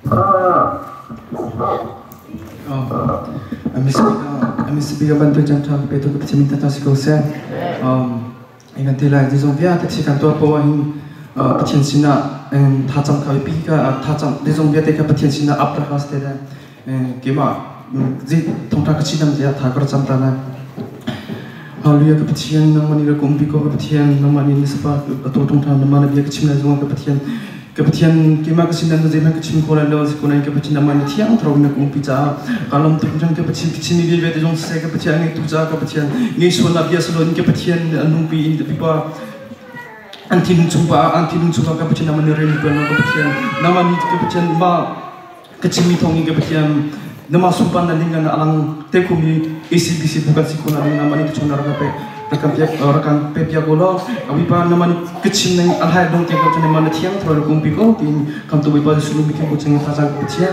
Ambil bantu jangan betul kita minta tasik kosen. Ingat tilai di zombia taksi kantor bawahin petian sina tajam kau pika tajam di zombia teka petian sina apa khas tera kema zi tongtak kecil dia takar jam tanah. Lalu ya kepetian nama ni kumpi ko kepetian nama ni sebab atau tongtak nama ni dia kecil lagi orang kepetian kema kesinan tu zaman kecil koran lalu sekolah kepetian nama ni tiang terus nak kumpi jah kalau untuk macam kepetian ni dia betul saya kepetian ni tu jah kepetian ni soal biasa lalu kepetian numpi ini pipa anti nuncuba kepetian nama ni reni pun kepetian nama ni kepetian ma kecil mitong kepetian nama sumpan dan dengan alang tekumi ACBC bukan sekolah ni nama ni tu cuma rekan pihak golo abipa nama ni kecil ni alhai dong tengok tu nama ni tiang terlalu kumpi ko tim kam tu bipa sulu bikin kucing pasang kecil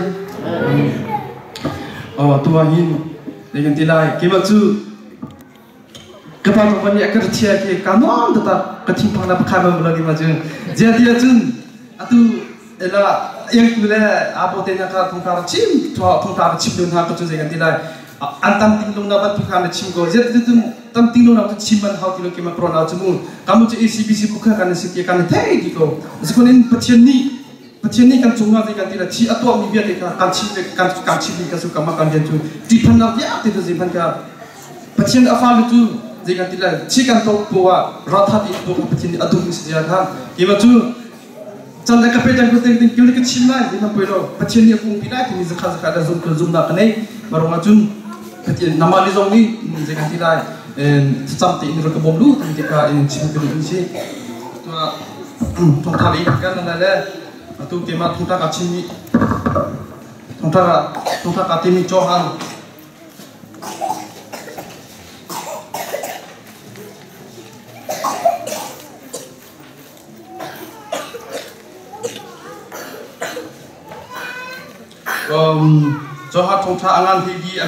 tuahin dengan tilai kebab tu kepala kami akan cia ke kanon tetap ketimpang nak kabar lagi macam jadi tu atu ela yang boleh apa tanya kau tungkar cim dan hak tu saya tidak antam tinggalung dapat tukar cim kau jadi tu tam tinggalung dapat ciman hal tu kema corona cemu kamu tu ACBC bukan kan sekian kan teh gitu sekolah petian ni kan cuma saya tidak ci atau biar mereka kan cim mereka suka makan dia tu di pandang dia itu zaman ka petian apa itu saya tidak ci kan tu bawa rata itu petian adu mesti kan kema tu Canda kapedang ko ting kili kecil lah, di mana pelo petian ni aku pilih, kini zakat ada zoom nak naik, baru macam petian nama ni zoom ni, jangan tidak sampai ini reka bomlu, tapi jika ini cim kini ini, tu tali kan nala, tu kema tu tak kacim ni, tu tak katim ni johan. Johat thongtha angan higi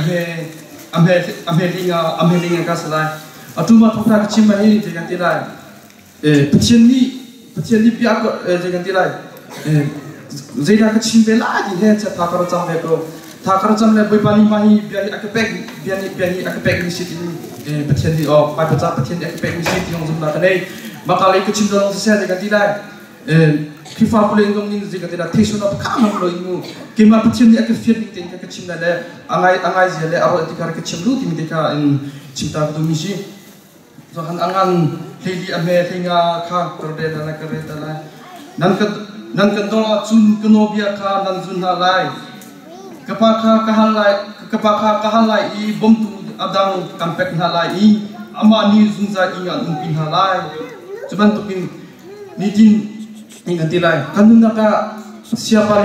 amhe linga kasalai atuma thongtha kachim mani jegan tilai petian ni pia ko jegan tilai zeida kachim bela di he cha thakar cham le boipali mahi biani akapek ni siti petian ni pai pacha petian ni akapek ni siti yong jumna kanai bakalai kachim dong se jegan tilai Kifa boleh ingom ni jika tidak tesu nak kamu lo ingu kema petian ni akan fiat ni tinggal kecil nala angai je le awal tikar kecil lu timi tika in cinta tu misi so angan lili ame tinga ka kerde dana kereta la nan kan doa cun kenobia ka nan zun halai kepaka kahalai I bom tu adang kampek halai I amani zunza ingat umpin halai cuman tu pin nijin ingat tilai kanun naka siapa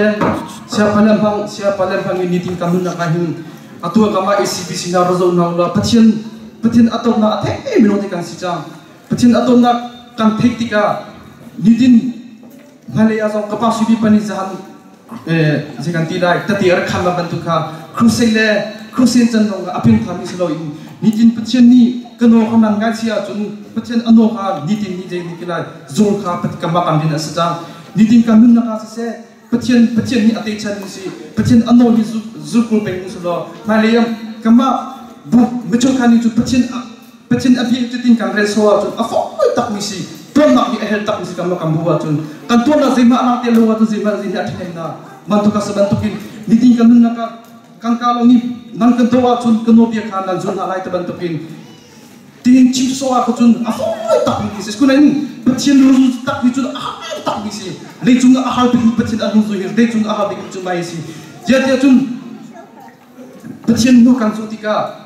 lempang ini ting kanun naka hin atua kama ACBC na rozau na ula petian atau na ate minotikan sijang petian atau na kan tektika nidin Malaya so kapasubi pani zahan jekan tilai tati arkam bantuka cruisen cendong apin kami selo ini nidin petian ni keno kanan ngasia jun petian anoha nidin ni nikila zul ka petika makam dina sedang nidin kanun naka se petian ni atechan ni si petian ano ni zul peng selo Malaya kama bu mecokan itu petian abi itu tingkan resoa jun afo tak misi tuan nak ni ehel tak misi kama kambuat jun kan tuan na zema anak telo wa tu zema zini atena mantuka sebantukin nidin kanun naka kan kalau ni nang kentoa jun kenobia kanan jun alai tebantukin tin cip soa ko jun afo tak misi skuna ni petian lu tak ni jun tak misi le jun ahal bi petian anu zuhir le jun ahal bi jun mai si jadi jun petian nu kan sutika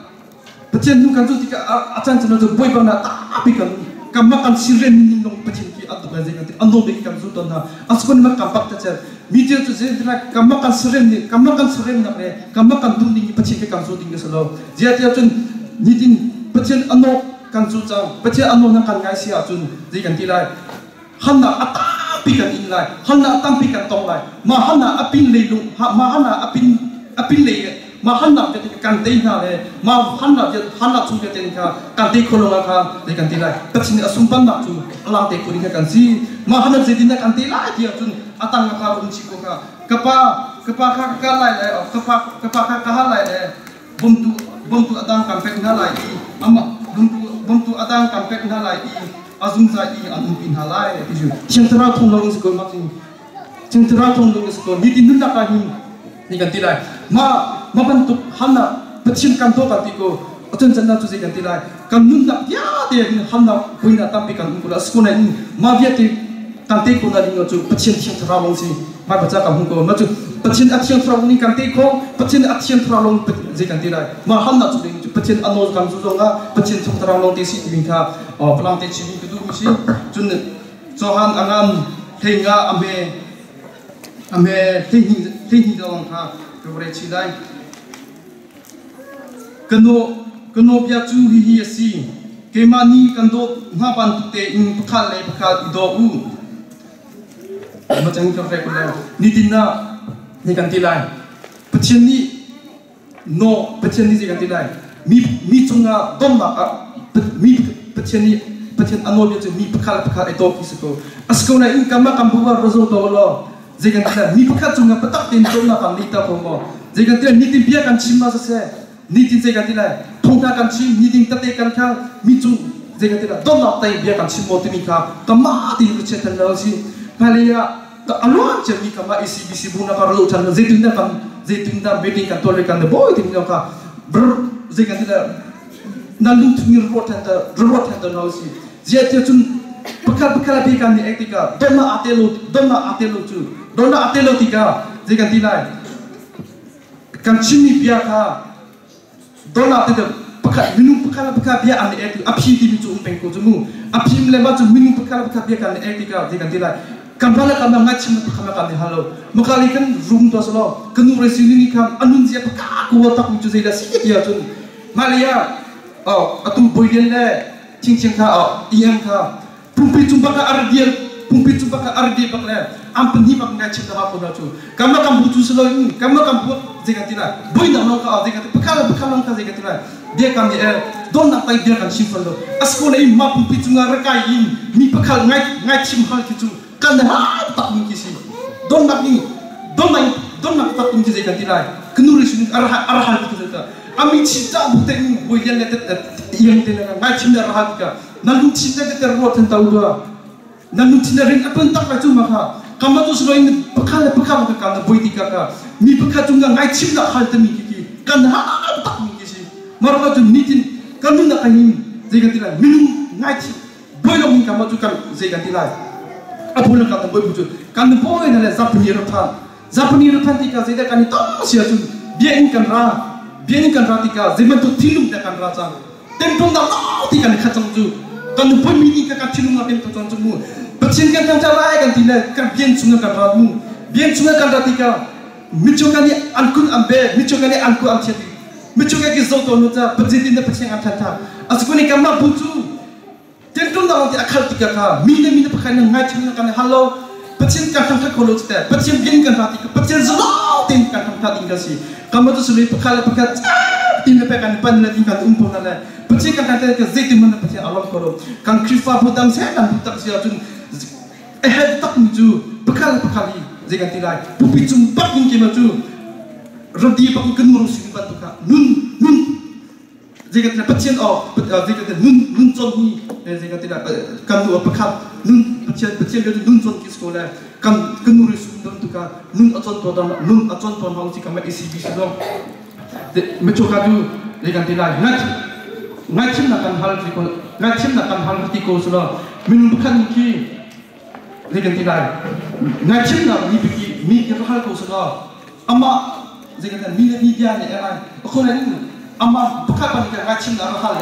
acan jun jun boy bana tapi kan kamakan siren ni nong petian ki atu gaze kan ando be kan jun na askon ma kampak ta media tu zedra kamakan siren na me kamakan dun ni petian ki kan suting ke selo jadi jun nidin petian ano kan sucang petian ano na kan ngai sia jun ji kan tilai hanna atapi kan inlai hanna tampi kan tonglai ma hanna apin leilung ma hanna apin le ma hanna ke kan dei na le ma hanna chung ke ten ka kan dei kholonga ka ji kan tilai petian asumpan na chu alang te kuri kan si ma hanna je din kan tilai dia jun atang ka rum chi ko ka kepaka kalai le kepaka kahalai le bom tu adang kampek nalai ama bom tu adang kampek nalai azung sai anun pin halai itu central thong long sekol makin central thong long sekol ni tin nak kahin ni kan tilai ma bentuk hana pecin kanto katiko atun janna tu kan tilai kan nun nak ya dia hana puina tapi kan kula skona ni ma viati kante ko na dingo chu pachin thiang thra long si ma bacha kam ko ma chu pachin action thra ni kante ko pachin action thra long je kan ti lai ma han na chu ding chu pachin anol kam chu zonga pachin thong thra long ti si ding tha plang te chi ni du si chun johan angan thenga ame thing dong tha re chi lai kano bia chu hi si kemani kan do nga ban tu te in pakhal le pakhal do u macam itu regular. Ni tina ni kan tilai. Pecien ni no pecien ni kan tilai. Mi cunga doma mi pecien anol dia mi pekal itu kisiko. Asko na in kama kambuwa rozol tolo. Jegan tilai mi pekal cunga petak tin doma kan lita pomo. Jegan tilai ni tin biar kan cima sese. Ni tin jegan tilai. Thongta kan cim ni tin tate kan kang mi cung jegan tilai. Doma tai biar kan cimo timika. Kama ti rucetan lausi. Halia alwan cermi kama ICBC buna karo chan zeitunda bedding kan tole kan boy timna ka ber zekan tida nalung tungir rot handa nausi zete chun pakal be kan ni etika donna atelo tika zekan tilai kan chimi bia ka donna atelo minum pakal bia an etu aphi ti chu umpeng ko jumu aphi le ma chu minum pakal bia kan etika zekan tilai kambala kambang ngacim kambang kami halo mukali kan room tu solo kenu resini ni kan anun siapa kaku watak muncul saya dah sikit ya tu Malia atu boyden le cincin ka iang ka pumpi cumpa ka ardia bakle ampun hi bak ngacim dah apa dah tu kambang kam butuh solo ini kambang kam buat saya kata boy nak nak ka saya kata bekal ka saya kata dia kami don nak tay dia kan simpan lo asko na ma pumpi cunga rekai in mi bekal ngacim hal kitu kan dah tak mungkin sih don nak tak mungkin saya ganti lagi kenuris arah itu saja amin cinta bukan boleh lihat yang dengan macam arah kita nalu cinta kita ruat tentang dua nalu cinta ring apa entah macam mana kamu tu selain bekal ke kan boleh dikaka mi bekal juga macam nak hal demi kiki kan tak mungkin sih marah tu nitin kamu nak kain saya ganti lagi minum macam boleh mungkin kamu tu kan saya ganti lagi apun kan boy bujuk kan boy nale Japani repan tika zeda kan itu sia tu biain kan ra tika zaman tu tilum dah kan raja tempong dah tika ni kacang tu kan boy mini kan tilum ngapain tu tu mu pecin kan cara kan tila kan biain sungai kan ramu biain sungai kan ra tika micokan ni angkun ambe micokan ni angku amciati micokan ki zau tu nuta pecin dah pecin amcata asku ni kan ma buju tentu dah nanti akal tiga ka mina pakai ngacim kan halo pecin kan tak kalau kita pecin bin kan hati pecin zelo tin kan tak tinggal sih kamu tu sulit pakai tin pakai pan nanti kan umpun nala pecin kan tak ke zaitin mana pecin alam kalau kan krifa budam saya dan butak sia tun tak muju pakai jangan tilai pupi jumpak mungkin maju rodi pakai kenurus ini bantu ka nun jika tidak pecin jika tidak nun ni jika tidak kan dua pekat nun pecin dia nun zon kis sekolah kan kenuris untuk ka nun acon tuan hang si kamera ICBC dong mencoba tu jika tidak ngacim nak hal tiko sudah minum pekat ki jika tidak ngacim nak ni hal ko sudah ama jika tidak ni dia ni aku ni ama bukan panik ngacim nak hal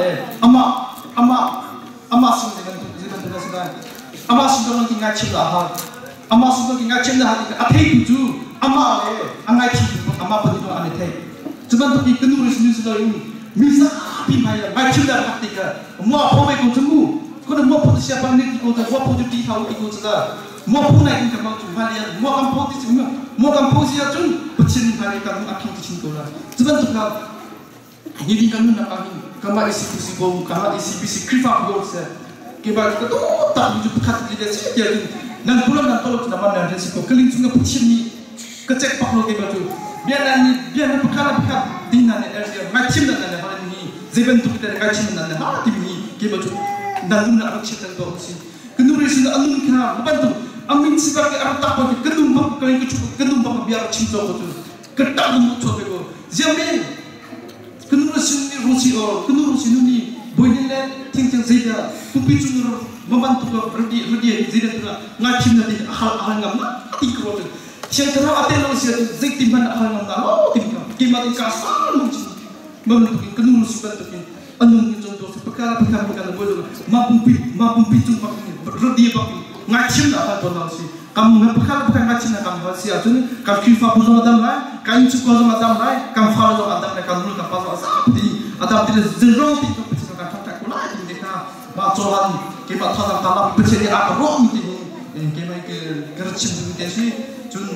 ama sing dengan sudah ama sudah nanti ngacim lah ama sudah ngacim lah atai tu ama angai ti ama pun itu angai ti cuman tu kenuris ni sudah ini misa pimaya ngacim dah ketika mau apa kau tunggu kau mau pun siapa ni kau tu mau pun di tahu kau sudah mau pun naik ke bawah tu balik mau kampung siapa tu pecin balik kamu akan pecin kau lah cuman tu kau jadi kami nak kami ICBC bom kami ICBC krifa bom se kebal kita tu tak wujud pekat dia sikit dan pulang dan tolong kita mana dan sikit keling sungai pecin ni kecek paklo ke baju biar perkara dinan earlier ngacim dan hari ini zeben tu kita ngacim dan hari ini ke baju dan guna arak setan tu sih kenuri sih alun kena bantu amin sebagai arak tak pakai kedum bak kali kedum bak biar cinta tu ketak dum tu bego zaman kenuri sih rusi kenuri sih ni bolehlah tinggal zeda kupi cunur membantu redi zeda tu ngacim dan hal ngam ikro tu siang terang aten lalu siang zek timban hal ngam dah timkan kimat kasar mungkin membantu kenuri sih bantu anung contoh perkara boleh mampu pitung pakai rodi pakai ngacim dah apa nasi kamu perkara ngacim dah kamu hasil tu ni kamu kifa pun adam lah kamu cukup adam lah kamu follow adam lah kamu dulu kamu pasal adam tidak zero itu percaya kan tak kulai ini mereka macam kita thadam talam percaya apa rom ini kita kerja tu dia sih cun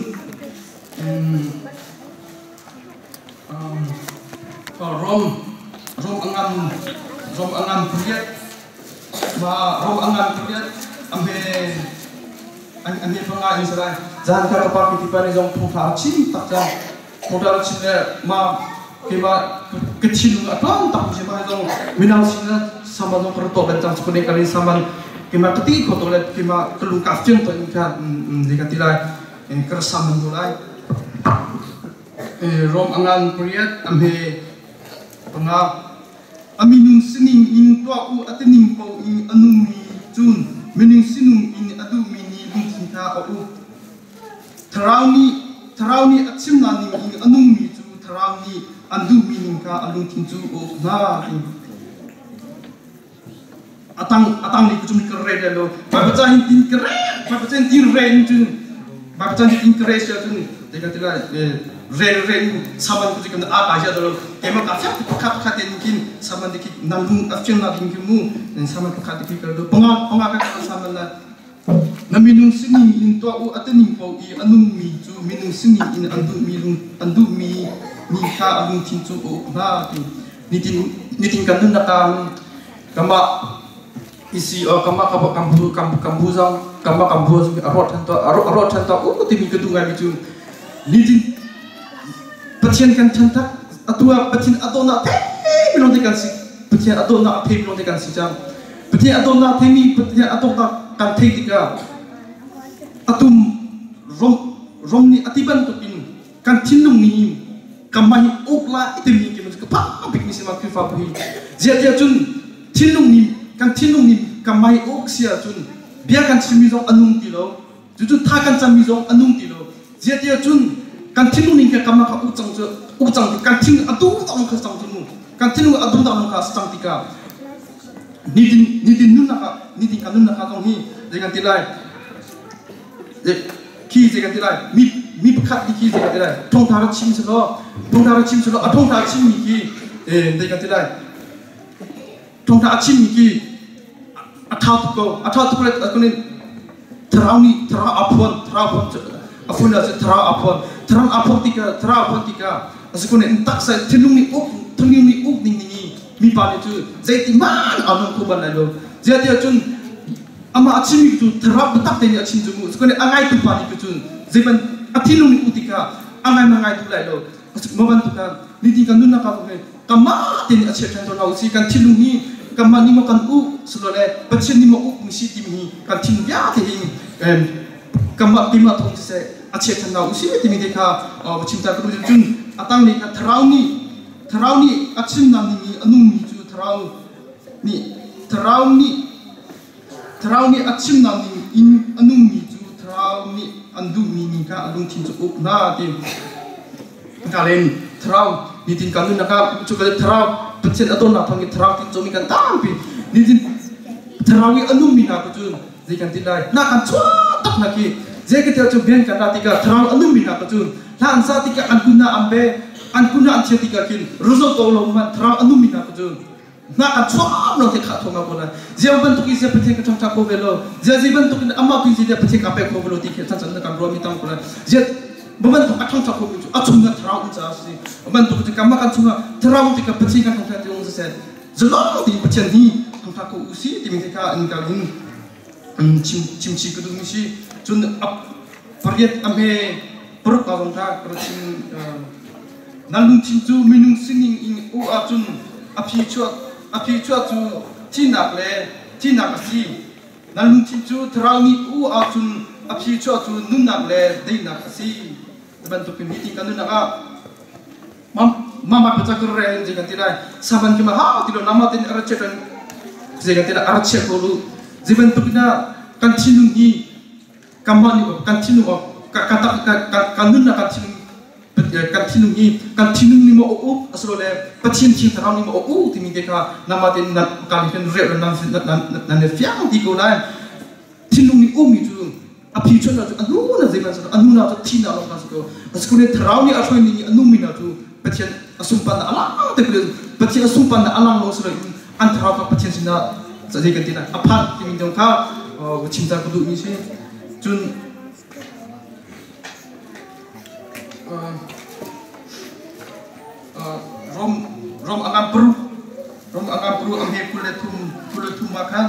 rom angan priat rom angan priat ambil pengai Israel jangan kata pakai tipe ni jom pungkar cim tak jam pungkar cim keba kecil atau tak cuma jom minang sini sama jom kerto bencang sepenuhnya kali sama kema ketik atau lihat kema kelung kafir tu ikan dikatilah keresam mulai rom angan priat ambil pengah aminung sining in tua u atening pau in anumi jun mening sinung in adu mini lungtinta u tarauni achim nani in anumi ju tarauni andu mining ka alungtin ju u na atang ni kucum kere lo baca tin kere baca tin ren ju baca tin kere ju dekat ren saman tu jika apa aja dulu emang kafe mungkin saman dikit nanggung afcen nanggung kimu dan saman kafe dikit kalau pengakat saman lah naminung sini in tua u atening pau i anung mi ju minung sini in andu mi ni ka anung tinju u na nitin kanun nakam kama isi kama kambuzang kama kambuz arot hanto u timi kedungan itu nitin Petian kan cantak atua petian atona belum dikasih petian atona belum dikasih jam petian atona petian atona kan tiga atum rom ni atiban tu pin kan tinung ni kamai ukla itu ni kita kepak apik ni sama kifa puhi dia jun tinung ni kamai uk sia jun biarkan simizong anung tilo jujur takkan simizong anung tilo dia jun kan tinung ni kama ka ucang kan tinung adu tak ka sang tinung kan tinung adu tak ka sang tika nidin nun naka tong hi dengan tilai ki dengan tilai mi pekat di ki dengan tilai tong tara chim selo atong tara chim ni ki dengan tilai tong tara chim ni ki atau tu kulit aku ni terauni terapon afuna terang apon tika asiko ne entak sa tinung ni uk ning mi pa tu zaiti man anong ko ban lo dia chun ama achimi tu terap betak teni achim jumu asiko ne angai tu pa ni chun zeban atinung ni utika angai tu lai lo asiko moban tu kan ni kan nuna ka ne kama teni achhe chan to na usi kan tinung ni kama ni mo kan u sulole pachin ni mo uk mi si tim hi kan tin ya te hi kama tima thong se achhe chan na usi timi deka chimta kru jun atang ni ka tharauni achim nam ni anung mi ju tharauni achim nam ni in anung mi ju tharauni andu mi ni ka alung thin chu up na ti kalen tharau ni tin kanun na ka chu ka tharau pchen aton na phangi tharau ti chomi kan tam pi ni tin tharawi anung mi na ku chu je kan ti lai na kan chwa tak na ki je ke te chu ben kan na ti ka tharau anung mi na ku chu lan sa ti ka ankuna ambe ankuna anche ti ka kin result to lo man tharau anung mi na ku chu na kan chwa no te kha thonga bola je ban tu ki se phe ka chang ko velo je ban tu ki amma ki je phe ka pe ko velo ti ke chan chan kan ro mi tam ko je ban tu athang cha ko chu achung na tharau cha si ban tu ki kamma kan chunga tharau ti ka phe ka thong ta ti ong se zelo ti phe ni thong ta ko usi ti mi ka in ka in chim chi ku du mi si chun ap forget ambe perut kawang ta kercing nalung cincu minung singing ing u acun api cuat tu tinak asi nalung cincu terangi u acun api cuat tu nunak le dinak asi bantu meeting kan nunak mama baca keren jangan tidak saban kema ha tidak nama tin arcetan jangan tidak arcet dulu jangan tu kita continue ni kampanye continue kata kanun nak continue ni mau asrole pacien terang ni mau timi deka nama tin nak kalikan rep nan fiang di golai tinung ni itu api cuan tu anu na zaman tu anu na tu tina lo kasiko askune terang ni asrole ni anu mina tu pacien asumpan alang tapi pacien asumpan alang lo asrole antara apa pacien sina jadi ganti nak apa timi dong ka cinta kudu ni sih jun rom agam peru amhe kuletum makan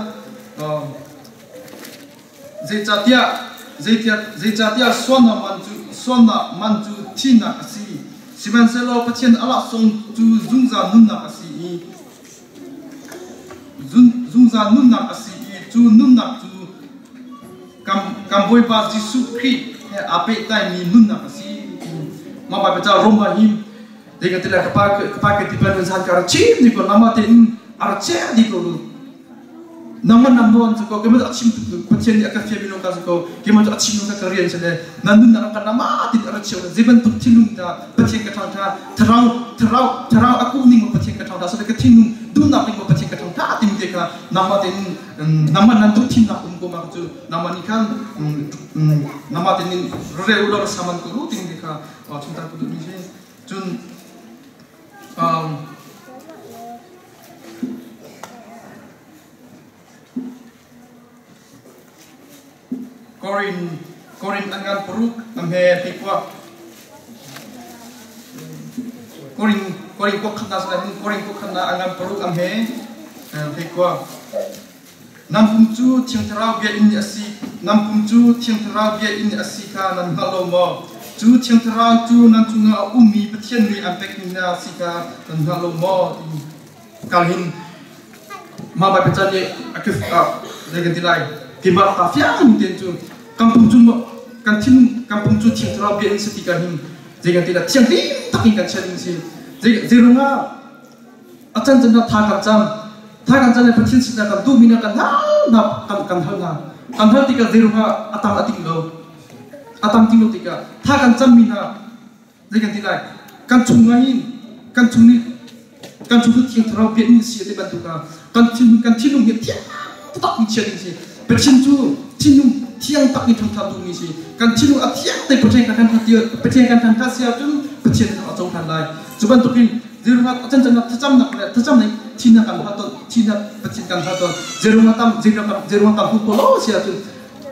zejatia sona manju tina asi siban selo pacien ala song tu zungza nunna asi zungza nunna asi tu nunna tu kamboi pas di sukri ape tai ni nunna asi mama baca romba him dengan tidak kepakai di badan sahaja cim di ko nama tin arce di ko nama nambuan suko kemudian acim tu pacien di akan fiamin orang suko kemudian acim orang karian saja nandun nak nama tin arce zaman tu tinung da pacien ketang terau aku ni mau pacien ketang da sudah ketinung duna ni mau pacien ketang da tim deka nama tin nama nantu tin nak umko maksud nama ni kan nama tin regular saman ko tin deka cinta kudu ni jun Korin anggan peruk amhe pikwa korin kok khana selain korin kok khana anggan peruk amhe pikwa nampumcu tiangterau bia ini asi nampumcu tiangterau bia ini asi ka nan halomo tu tiangterau tu nan tunga umi petien ni ampek mina sika nan halomo kalhin mama petani akif dengan tilai timbal kafian tentu kampung tu tiangterau bia ini setika hin dengan tidak tiang tim tak ikan challenge si zerunga acan jana Tagan jana petien sida kan tu mina kan kan hal tika zerunga atam tinglo tika tagan jam mina dengan tilai kan cungain kan cungi tiang terau biar ini sih depan tuka kan tinung dia tiang tak mencari sih petien tu tiang tak ditangkap tu ni sih kan tinung tiang tapi petien kan tangkap siapa tu petien atau kan lain cuba tu zerunga acan jana tajam ni Cina kan haton Cina petien kan haton zerunga pukolo siapa tu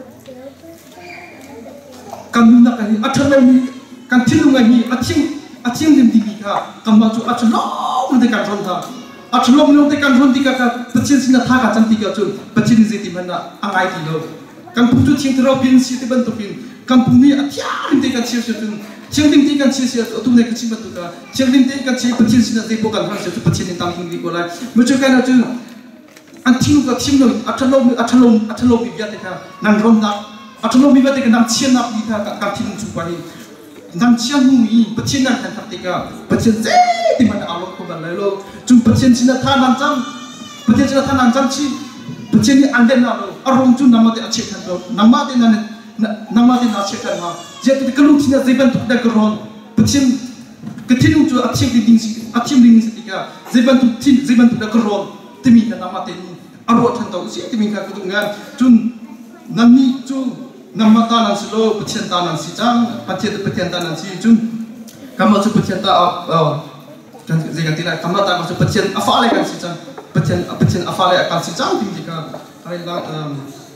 kan nuna kan athalong kan tilunga hi ating dim dika kan maju athalong dekan ronta athalong no dekan rontika ka petien sina thaga cantika chun petien jeti mana angai tilo kan putu ting terau bin si teban topin kan pumi atia dim dekan sia chun ting dim dekan sia tu ne kecil batu ka ting dim dekan sia petien sina depo kan har sia tu petien tam tung di kolai mujo kan atu anting ka tim no athalong bi biat ka nan ronda atau lebih baik dengan cian nak kita katin supaya dengan cian mui petien yang kan ketika petien di mana Allah kau balelo cuma petien sini tanam jam ci petien ni anda lalu orang tu nama dia aceh kan nama dia aceh kan jadi kalau sini zeban tu dah keron petien ketin tu aceh di ketika zeban tu dah keron demi nama dia arwah tahu sih demi ketungan cun nami tu nama tanan silo petien tanan si jang petien tanan si jun kamu tu petien ta kan jangan tidak kamu tak masuk petien afale kan si jang petien afale akan si jang jika hari lang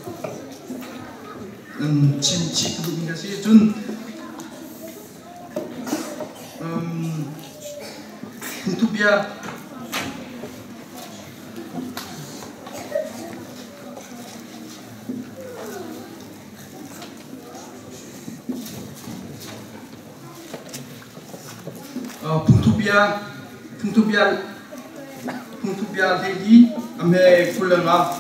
cim kudu hingga si jun untuk biar puntubian lagi ame kulanga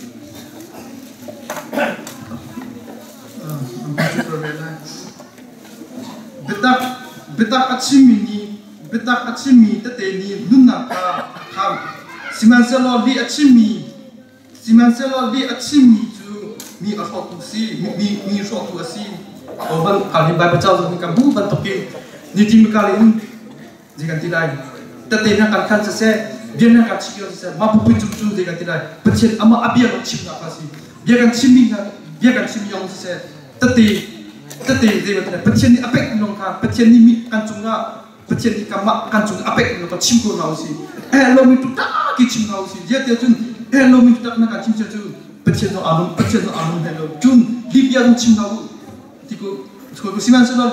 betak achimi tateni nunna ka simanselo li achimi tu mi ashotu si mi ashotu asi oban kali bai bachau ni kamu ban toki ni tim kalin jika tidak tatena kan sese dia nak cikir sese mapu pucu jika tidak pecin ama abia lo cim nak kasi dia kan cimi yang sese tati dia kata pecin ni apek nong kan pecin ni mi kan cunga pecin ni kamak kan cunga apek nong cim ko nau si lo mi tu tak ki cim nau si dia cun lo mi tu tak nak cim cun pecin no alum hello cun di dia cim nau tiku simanselo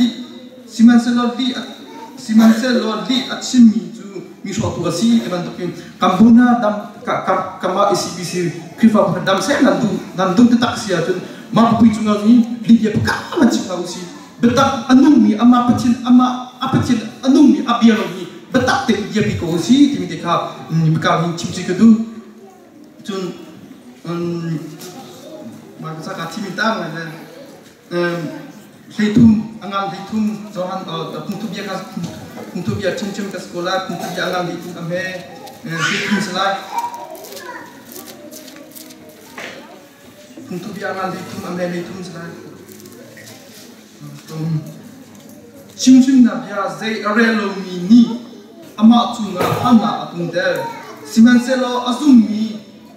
li achimi tu mi shotu asi eban tokin kampuna dam kama ICBC krifa dam saya nandu tetak sia tu ma pui cunga ni li dia peka macam kau si betak anumi ama pecin anumi abialo ni betak te dia biko si timi deka beka ni cimci kedu tun maka saka timi tang leitum angang leitum johan puntubia cem ke sekolah puntubia angang leitum ame leitum selai puntubia angang leitum ame leitum selai cim na bia zai arelo ni ama tunga hana atungde simanselo azumi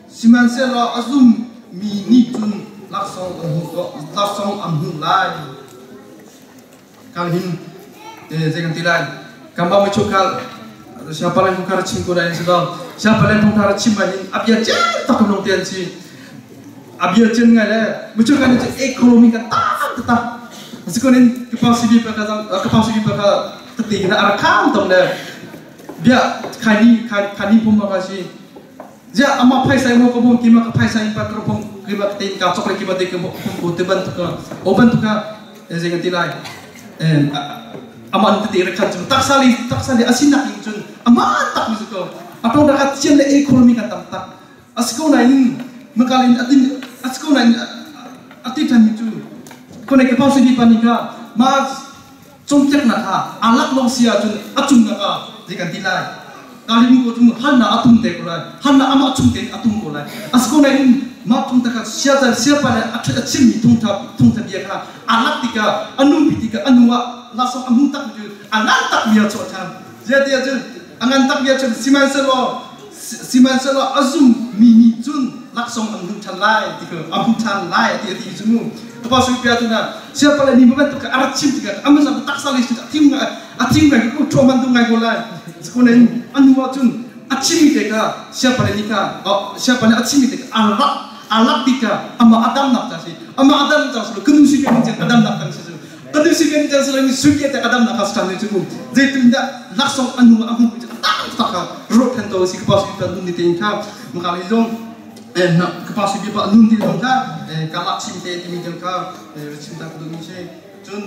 ni tun laksong amhu lai kalhin jangan tidak kamba mencokal siapa yang mengkar cimko dan sedang siapa yang mengkar cimanin abia jen tak menong tensi abia jen ngale mencokal itu ekonomi kan tetap sekonin kapasiti perkara teti na arakam tong de dia kani pun makasih dia ama paisa yang mau kebun kima paisa yang pak keropong kima teti ka coklat kima teti kebun teban tuka oban tuka jangan tidak aman teti rekan cun tak sali asinak yang cun aman tak musuko atau dekat cian le ekonomi kan tak asko na ini mekalin asko na atitan itu kone ke pausi di panika mas congcek naka alak long sia cun acung naka jika tilai kali mu cun hana atung te kolai hana ama acung te atung kolai asko na ini matung taka siapa le acimi tungta dia ka alak tika anu pitika anua langsung amuntak tu angantak dia cocan jadi aja angantak dia cocan simanselo azum mini jun langsung amuntan lai tika amuntan lai dia di semua kepas rupiah tu na siapa lagi membantu ke arah cim tika amas aku tak salah itu ating ngai ku coman tu ngai golai sekolah anua jun acimi tika siapa lagi acimi tika alak tika ama adam nak kasi ama adam tak selalu kenusi yang adam nak kasi kenusi yang selalu suki tak adam nak kasi itu jadi tidak langsung anu itu tak rot hento si kepas kita nun ditingkap mengkali dong nak kepas kita nun ditingkap kalak cinta ditingkap cinta kedua ni jun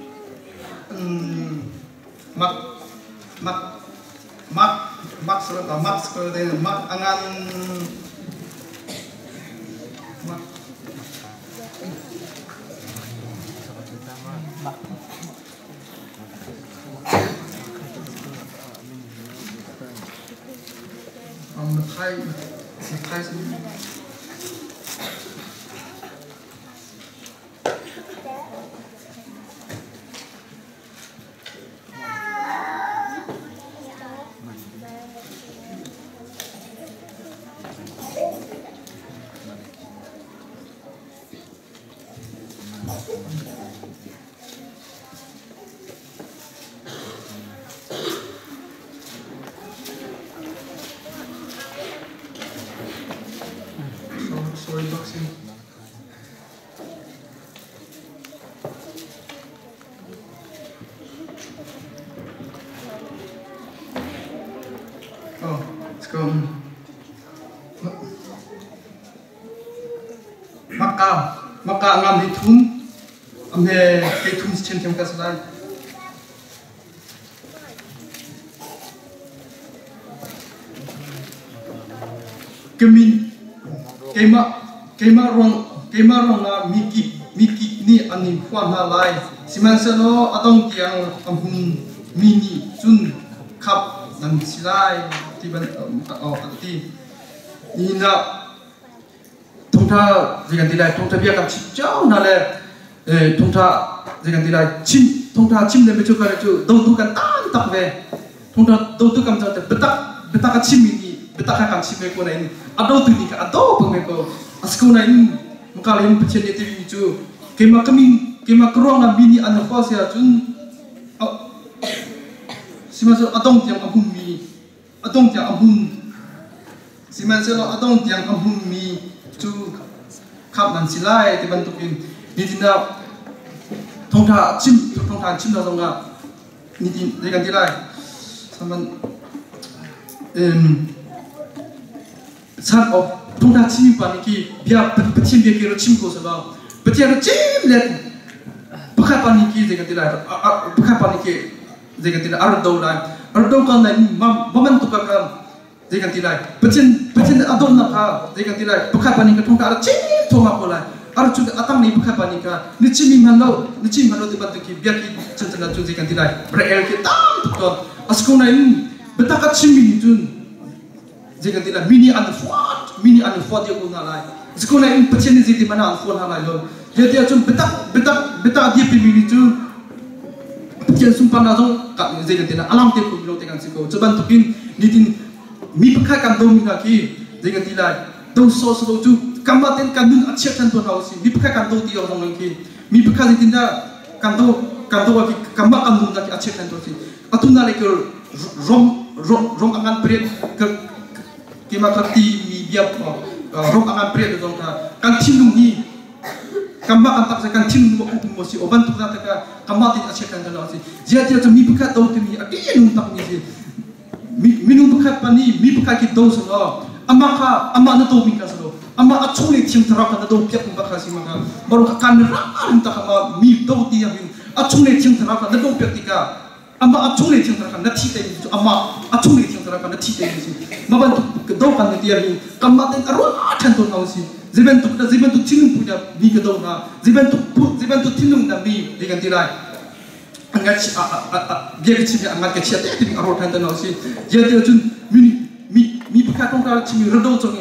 mak seperti mak angan sorry boxing. Oh, let's go. Maka ngam hitung, amhe hitung sechen kem kasalai. kemin kema rong na miki ni ani kwan na lai siman selo adong tiang ampun mini chun kap dan silai tiban ati ina tongta jangan tilai tongta biar kap jauh na le tongta jangan tilai tongta chim le becu kare cu dau tu kan tan tak ve tongta dau tu kam jauh betak ka chim ini betak ka chim me ko na ini adau tu ni ka adau pun me ko asko na ini maka lain pecen dia TV cu kema kerong na bini an khos ya chun simasel adong tiang ampun mi adong tiang ampun simasel adong tiang ampun mi cu kap nan silai ti bantukin ni tinda tongta chim na zonga ni tin degan tilai saman san of tongta chim pa ni ki bia pecin bia kiro chim ko sala pecin chim let pakai pa ni ki degan tilai pakai pa ni ki degan tilai ardo kan na maman tu ka degan tilai pecin adon na ka degan tilai pakai pa ni ka tongta chim thoma ko lai ar chu atang ni pakai pa ni ka ni chim halo ti bantu ki bia ki chen chu degan tilai brel ki tam tu ko asko na in betaka chim ni tun degan tilai mini an fuat dia ko na lai asko na in pecin ni di mana an fuat halai lo dia chu betak dia pi mini tu pecin sumpan na zo ka degan tilai alam te ko bilo te kan siko coban tukin ni tin mi pakai kan do mi na ki degan tilai do so tu kamaten kandun achet kan to hausi mi pakai kan do ti orang ki mi pakai tinda kan do ki kamba kandun na ki achet kan to si atuna le ke rom angan pret ke kema kerti mi biap rom angan pret do kan tinung ni kamba kan tak kan tinung mo si oban tu na ka kamaten achet kan to hausi dia tu mi pakai do ti mi adi nung tak ni si minum pakai pani mi pakai ki do so ama na to mi ka so ama achule tiang teraka na do piak mbaka si maka baru kan ram ta kama mi do ti ya achule tiang teraka na do piak tika ama achule tiang teraka na ti te ama achule tiang teraka na ti te si maban tu do kan ti ya kamaten arwa than to na si ziben tu tinung punya mi ka do na ziben tu tinung na mi dengan tilai angat dia kecil angat kecil ti arwa than to na si dia jun mi pakai tong ka chimi rodo chong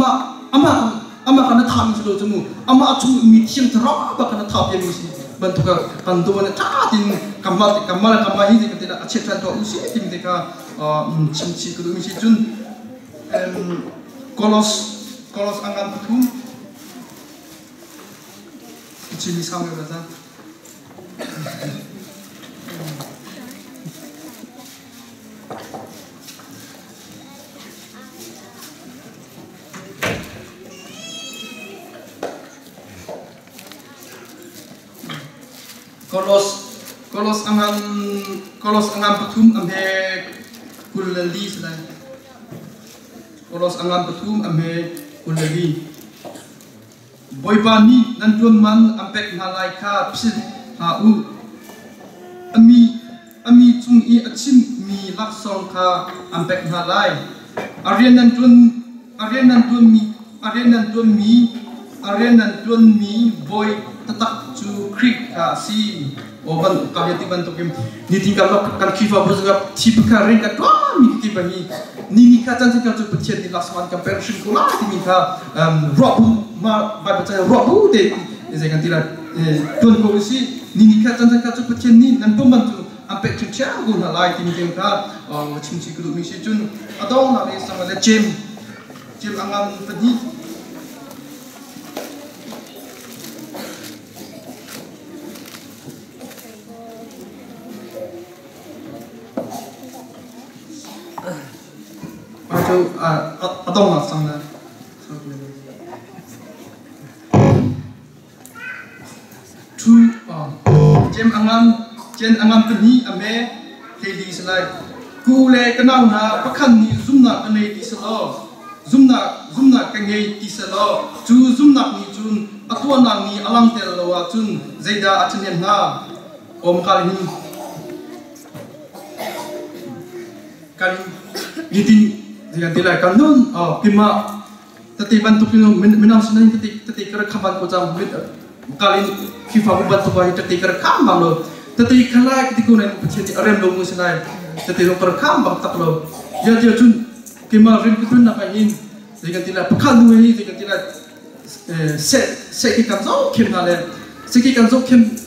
ama kana tham selo chemu ama achu mi tiang thara ba kana thap ye musi bantuka kandu na ta tin kamal hi de kete achet tan to usi tim de ka chimchi ku mi si chun kolos angan putum chimi samyo da kolos angan patum amhe kulali selai kolos angan patum amhe kulali boybani nantuan man ampek nalai ka psin ha u ami chung I achim mi laksong ka ampek nalai arian nantuan mi boy tatak chu krik ka si oban kahyati bantu kim ni tinggal kan kifa berjaya tipka ring ka twa mi tiba ni ka tan ka chu pechet ni lasman ka persin kula ti mi ka robu ma ba baca robu de saya kan tidak tuan ko si ni ka tan ka chu pechet ni nan to bantu ampe chu cha go na lai ti mi ka chimchi ku mi si chun adong na le sama le jem angan pedi atau nggak sana tu jem angan peni ame heli selai kule kenal na pakan ni zumna kene di selo zumna kene di selo tu zumna ni chun atuan ni alang tel lawa chun zaida atenen na om kali ni nitin jangan tilai kanun pima tetapi bantu kino menang sunan tetapi kerja kaman ko jam kali FIFA bantu bahi tetapi kerja kaman lo tetapi kalau kita guna pecian rem lo musunan tetapi lo kerja kaman tak lo ya dia cun kemar rem kita nak ingin jika tidak pekan dua ini jika tidak sekikan jauh kemana sekikan jauh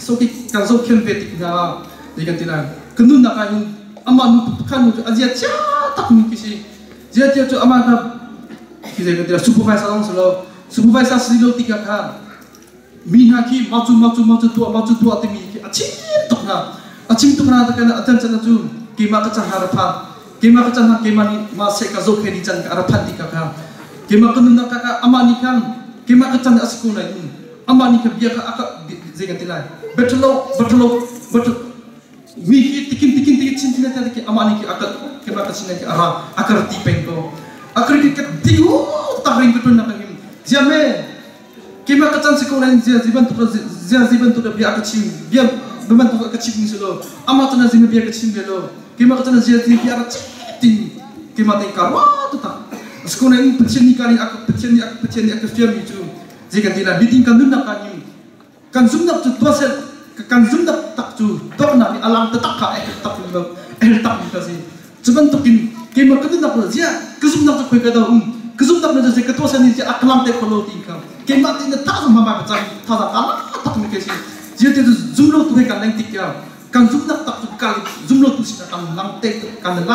betik na jika tidak kendun nak ingin aman pekan itu aja tak mungkin sih jadi tu aman kita kata supervisor orang selalu supervisor selalu tiga kan minhaki maju tua temi acim tu kena tekan adan cina tu kima kecah harapan kima ni masih kazok hedi cina harapan tiga kan kima kena nak aman ikan kima kecah asikuna ini aman ikan biar akak jangan tilai betul miki tikin cinta tadi aman ikan akak kima kecah ni akar tipeng ko akar kita tiu tak ring betul nak ini jamai kima kecah sekolah ini ziban tu biar kecil biar membantu kecil ni selo amat tu nasi biar kecil belo kima kecah biar kecil kima tingkar wah tu tak sekolah ini pecil ni kali aku firm itu jika tidak ditingkat dulu nak ini kan sumnak tu tua set kan sumnak tak tu tak nak alam tetap kah tak kasih cuman tu kima kecah nak dia kesumnak tu kau kata kesumnak tu saya ketua saya ni alam teh kalau tingkap kima tingkat tak sama macam tak kalah tak mikir jadi tu jumlah tu kan yang tiga kan jumlah tak tu kali jumlah tu sih kan lang teh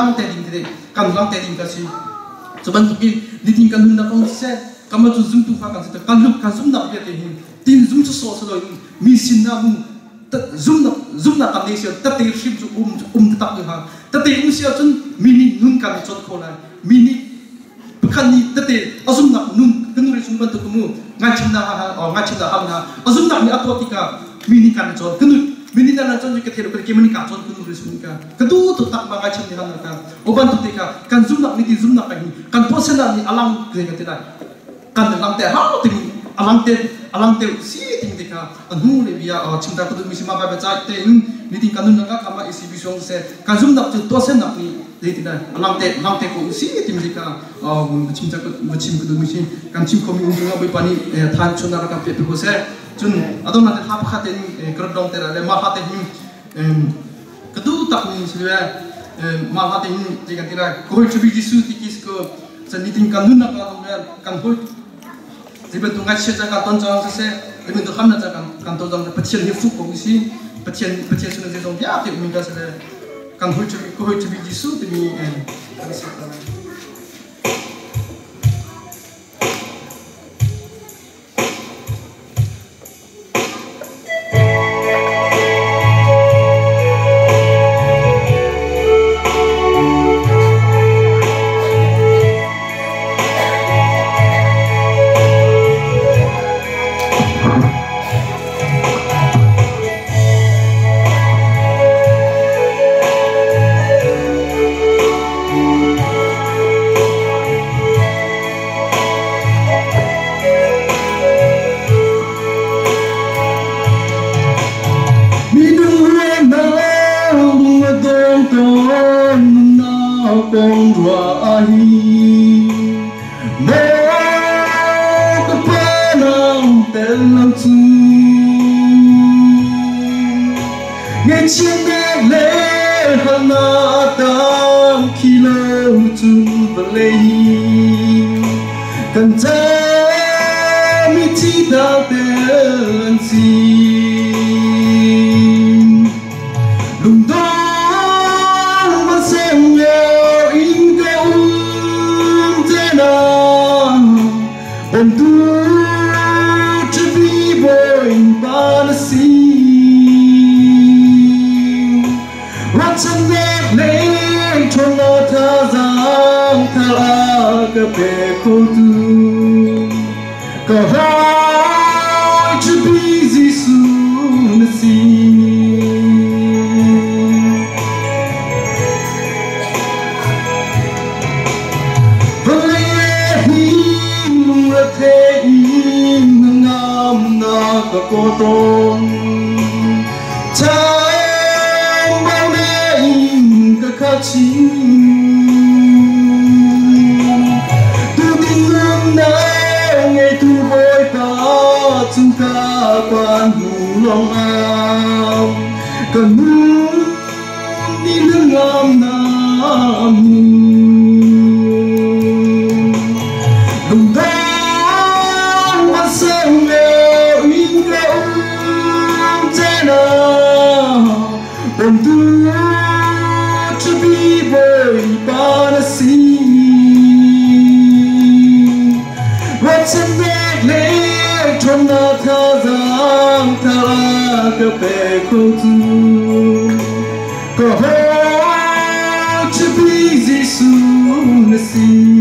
tinggal sih cuman tu di tingkat dulu nak set kamu tu zoom tu kan sih kan jumlah dia teh tin zoom tu soal mesin namu zoom nak kan dia tapi ship tu tetap dia tapi usia tu mini nun kan cot kola mini bukan ni tapi azum nak nun kenuri sumber tu kamu ngacim dah azum nak ni atau tika mini kan cot kenuri mini dan cot juga tidak pergi mini kan cot kenuri sumber kedua tu tak mengacim ni kan oban tu tika kan zoom nak ni zoom nak ni kan posen ni alam kita tidak kan alam teh hal tu alam teh si tinggal anu ni biar cinta tu mesti mahu baca teh ni tinggal nun nak kama isi bisong se kan zoom nak tu posen nak ni jadi tidak alam teh ko si tinggal cinta tu mesti kan cim kami unjuk apa pani than chuna rakam pe ko se chun adon nanti hap khaten kerdong tera le mal khaten kedu tak ni sudah mal khaten jika tidak koi cubi jisu tikis ko seniting kanun nak kan koi jika tu ngasih cakap tonjang se ini tu kan cakap kan tonjang pecian ni fuk ko isi pecian sudah jadi dia tu mingga se kan koi cubi jisu demi tu quan hùng long ao cần đi nương ngam nam đồng đan bắt sông leo in kêu trên nào đồng tư cho bi bơi ba na si vắt chân đẹp lệ trong na tha giang tha la cái bể câu tu có hoa cho bi Giêsu na si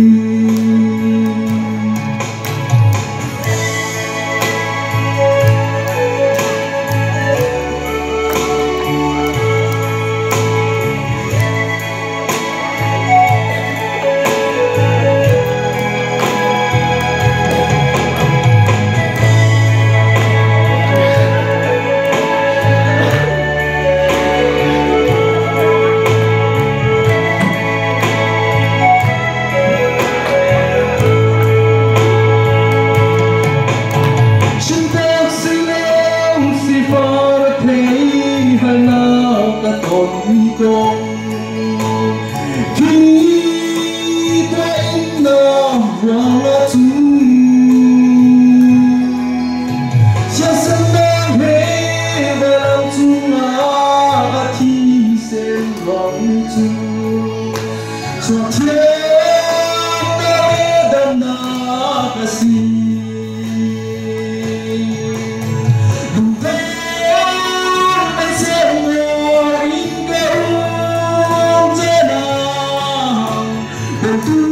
Tôi